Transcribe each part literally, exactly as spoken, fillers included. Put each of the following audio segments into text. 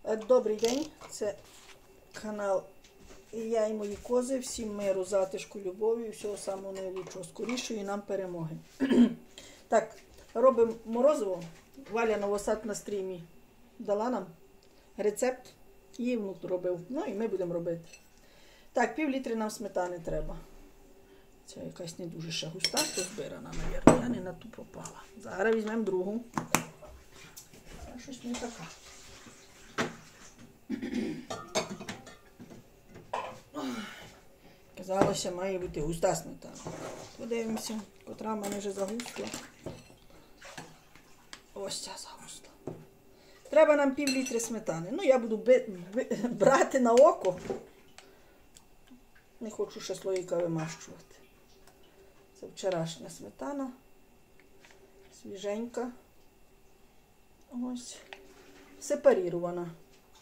Добрий день, це канал Я і мої кози. Всім миру, затишку, любові і всього самого найкращого, скорішої нам перемоги. Так, робимо морозиво. Валя Новосад на стрімі дала нам рецепт. Її внук робив. Ну і ми будемо робити. Так, пів літри нам сметани треба. Це якась не дуже ще густа, то збирана, мабуть. Я не на ту попала. Зараз візьмемо другу. Це щось не така. Казалося, має бути густа сметана. Подивимося, котра в мене вже загустла. Ось ця загустла. Треба нам пів літри сметани. Ну, я буду би, би, брати на око. Не хочу ще слоїка вимащувати. Це вчорашня сметана. Свіженька. Ось. Сепарірована.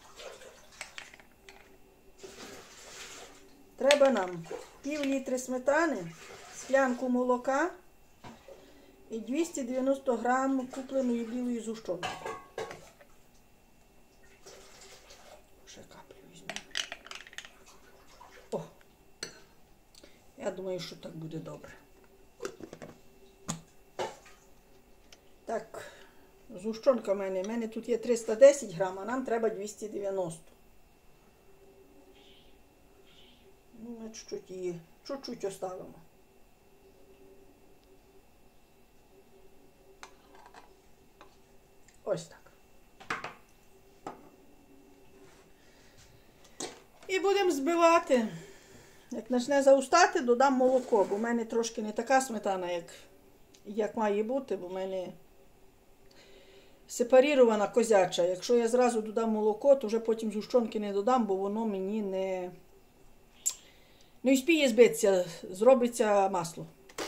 Треба нам пів літри сметани, склянку молока і двісті дев'яносто грам купленої білої згущенки. Ще каплю візьмемо. О! Я думаю, що так буде добре. Так, згущенка в мене. У мене тут є триста десять грам, а нам треба двісті дев'яносто. Ну, ми чуть-чуть її, чуть-чуть оставимо. Ось так. І будемо збивати. Як почне заустати, додам молоко, бо в мене трошки не така сметана, як, як має бути, бо в мене сепарірована козяча. Якщо я зразу додам молоко, то вже потім згущенки не додам, бо воно мені не... Не успіє збитися, зробиться масло.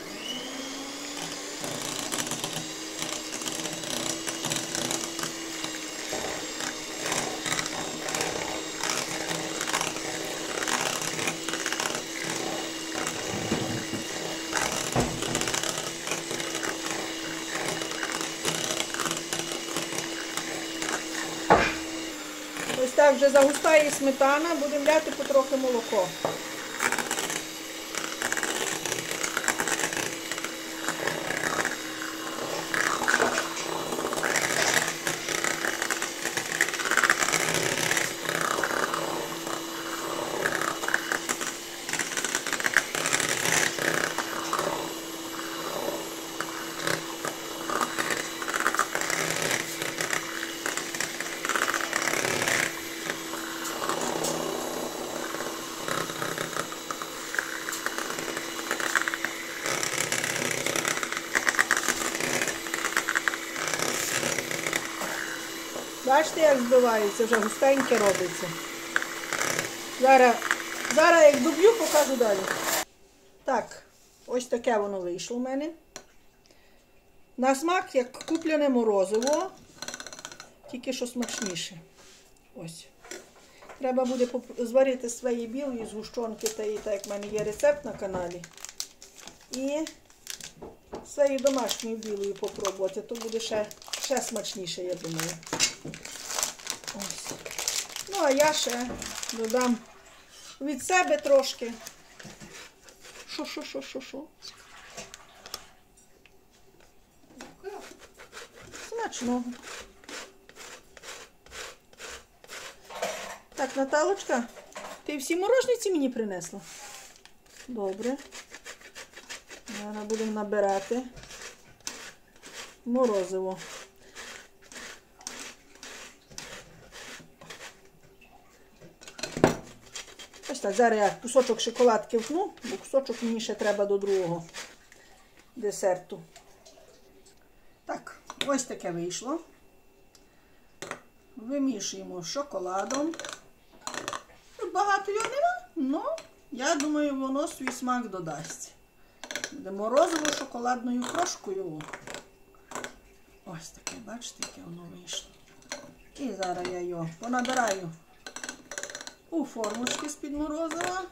Ось так вже загустає сметана, будемо ляти потрохи молоко. Бачите, як збивається, вже густеньке робиться. Зараз, зараз як доб'ю, покажу далі. Так, ось таке воно вийшло в мене. На смак, як куплене морозиво, тільки що смачніше. Ось. Треба буде зварити свої білої згущенки, та і так як в мене є рецепт на каналі. І своєю домашньою білою попробувати, то буде ще, ще смачніше, я думаю. Ось. Ну, а я ще додам від себе трошки. Шо-шо-шо-шо-шо. Смачного. Так, Наталочка, ти всі морожниці мені принесла? Добре. Зараз будемо набирати морозиво. Ось так, зараз я кусочок шоколадки вкну, бо кусочок мені ще треба до другого десерту. Так, ось таке вийшло. Вимішуємо з шоколадом. Тут багато його нема, але я думаю, воно свій смак додасть. Буде морозиво шоколадною крошкою. Ось таке, бачите, яке воно вийшло. І зараз я його понабираю у формочки з-під морозива.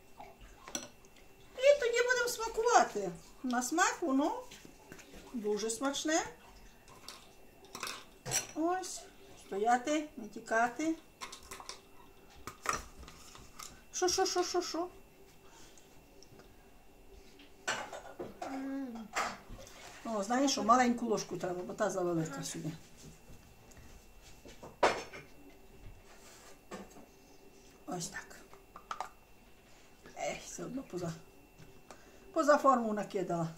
І тоді будемо смакувати. На смак воно дуже смачне. Ось. Стояти, не тікати. Що, що, що, що, що? О, знаєш, що маленьку ложку треба, бо та завелика сюди. Ось так. Ех, все одно поза, поза форму накидала.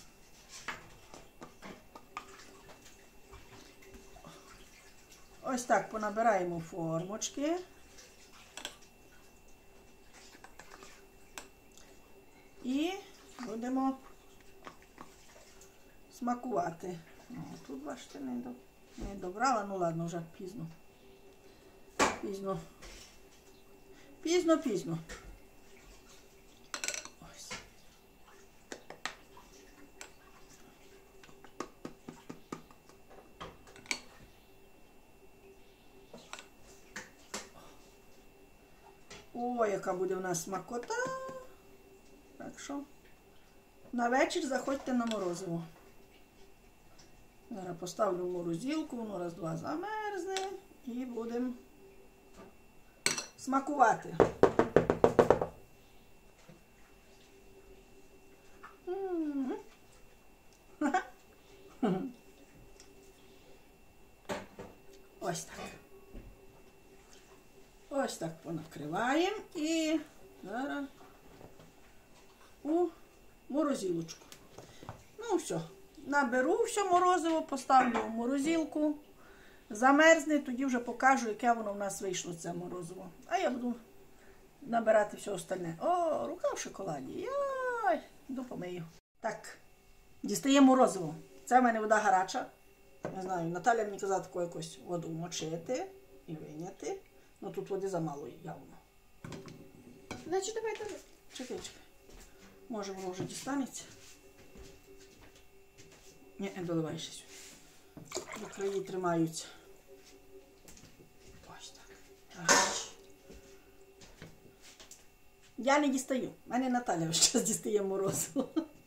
Ось так понабираємо формочки. І будемо смакувати. О, тут, бачите, не, до... не добрала, ну ладно, вже пізно. Пізно. Пізно, пізно. Ось. О, яка буде в нас смакота. Так що на вечір заходьте на морозиво. Зараз поставлю в морозилку, воно раз-два замерзне і будемо смакувати. Ось так. Ось так понакриваємо і зараз у морозилочку. Ну все, наберу все морозиво, поставлю в морозилку, замерзне, тоді вже покажу, яке воно в нас вийшло, це морозиво. А я буду набирати все остальне. О, рука в шоколаді. Яй, йду помию. Так, дістаємо морозиво. Це в мене вода гаряча. Не знаю, Наталя мені казала таку якусь воду вмочити і вийняти. Ну тут води замало явно. Значить, давай туди. Чекай, чекай. Може воно вже дістанеться. Ні, не доливай ще сюди. До краї тримаються. Ось так. Аж. Я не дістаю. У мене Наталя весь час дістає морозиво.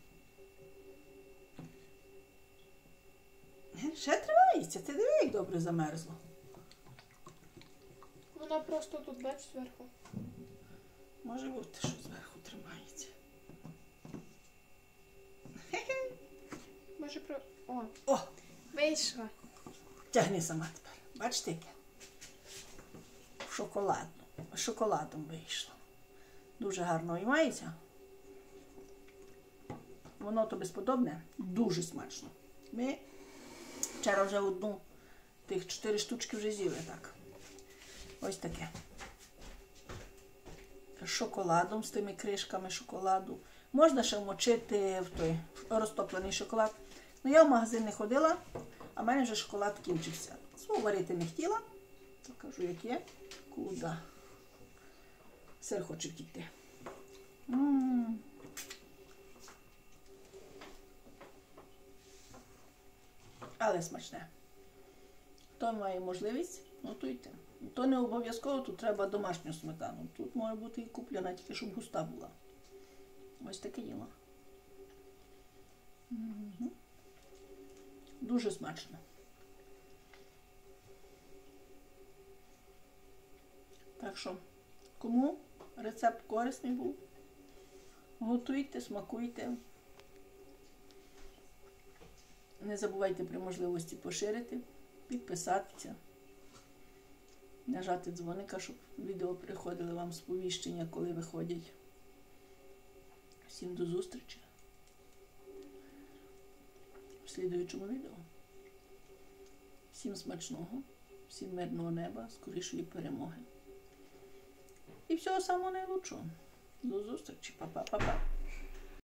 Ще тримається. Ти диви, як добре замерзло. Вона просто тут, бач, зверху. Може бути, що зверху тримається. Може про... О, О! вийшла. Тягни сама тепер. Бачите, яке? Шоколадно. Шоколадом вийшло. Дуже гарно виймається. Воно то безподобне. Дуже смачно. Ми вчора вже одну, тих чотири штучки вже з'їли так. Ось таке. З шоколадом, з тими кришками шоколаду. Можна ще вмочити в той розтоплений шоколад. Ну, я в магазин не ходила, а в мене вже шоколад кінчився. Свого варити не хотіла. Покажу, як є. Куди? Сир хоче втікти. М-м-м. Але смачне. Хто має можливість, готуйте. То не обов'язково, тут треба домашню сметану. Тут може бути і куплена, тільки щоб густа була. Ось таке діло. Угу. Дуже смачно. Так що, кому рецепт корисний був, готуйте, смакуйте. Не забувайте при можливості поширити, підписатися, нажати дзвоника, щоб відео приходили вам сповіщення, коли виходять. Всім до зустрічі в слідуючому відео. Всім смачного, всім мирного неба, скорішої перемоги. І всього самого найкращого. До зустрічі. Па-па-па-па.